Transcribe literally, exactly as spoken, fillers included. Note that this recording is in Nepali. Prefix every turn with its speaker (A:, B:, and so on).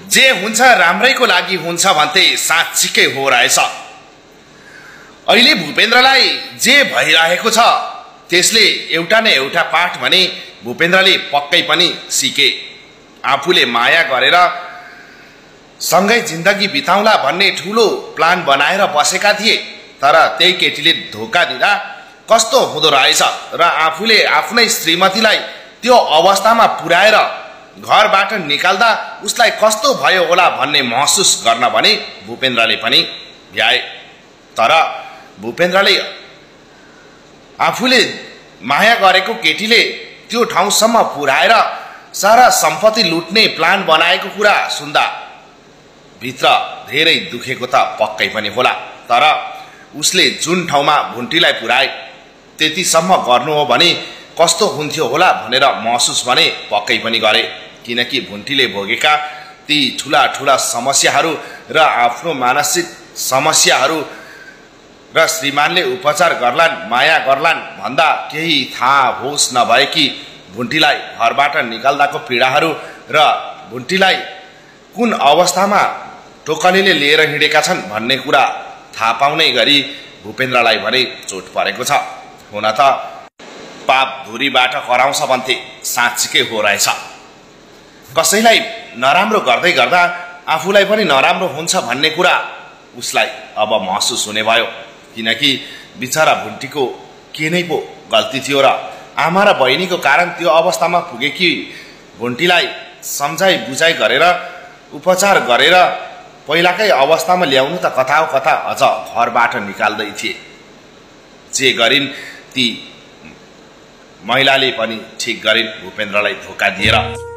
A: जे हुन्छ राम्रैको लागि हुन्छ भन्थे साँच्चीकै हो रहेछ। अहिले भूपेन्द्रलाई जे भइरहेको छ त्यसले एउटा न एउटा पाठ भने भूपेन्द्रले पक्कै पनि सिके। आफूले माया गरेर सँगै जिन्दगी बिताउला भन्ने ठुलो प्लान बनाएर बसेका थिए, तर त्यही केटीले धोका दिँदा कस्तो हुँदो रहेछ र आफूले आफ्नै श्रीमतीलाई त्यो अवस्थामा पुर्याएर घरबाट निकाल्दा उसलाई कस्तो भयो होला भन्ने महसुस गर्न भने भूपेन्द्रले पनि भ्याए। तर भूपेन्द्रले आफूले माया गरेको केटीले त्यो ठाउँसम्म पुर्याएर सारा सम्पत्ति लुट्ने प्लान बनाएको कुरा सुन्दा भित्र धेरै दुखेको त पक्कै पनि होला। तर उसले जुन ठाउँमा भुन्टीलाई पुर्याए त्यतिसम्म गर्नु हो भने कस्तो हुन्थ्यो होला भनेर महसुस भने पक्कै पनि गरे। किनकि भुन्टीले भोगेका ती ठुला ठुला समस्याहरू र आफ्नो मानसिक समस्याहरू र श्रीमानले उपचार गर्लान् माया गर्लान् भन्दा केही थाहा होस् नभएकी भुन्टीलाई घरबाट निकाल्दाको पीडाहरू र भुन्टीलाई कुन अवस्थामा टोकलीले लिएर हिँडेका छन् भन्ने कुरा थाहा पाउने गरी भूपेन्द्रलाई भने चोट परेको छ। हुन त पाप धुरीबाट कराउँछ भन्थे साँच्चीकै हो रहेछ। कसैलाई नराम्रो गर्दै गर्दा आफूलाई पनि नराम्रो हुन्छ भन्ने कुरा उसलाई अब महसुस हुने भयो। किनकि बिचरा भुन्टीको के नै पो गल्ती थियो र आमा र बहिनीको कारण त्यो अवस्थामा पुगेकी भुन्टीलाई सम्झाइ बुझाइ गरेर उपचार गरेर पहिलाकै अवस्थामा ल्याउनु त कथा हो कथा, अझ घरबाट निकाल्दै थिए। जे गरिन् ती महिलाले पनि ठिक गरिन् भूपेन्द्रलाई धोका दिएर।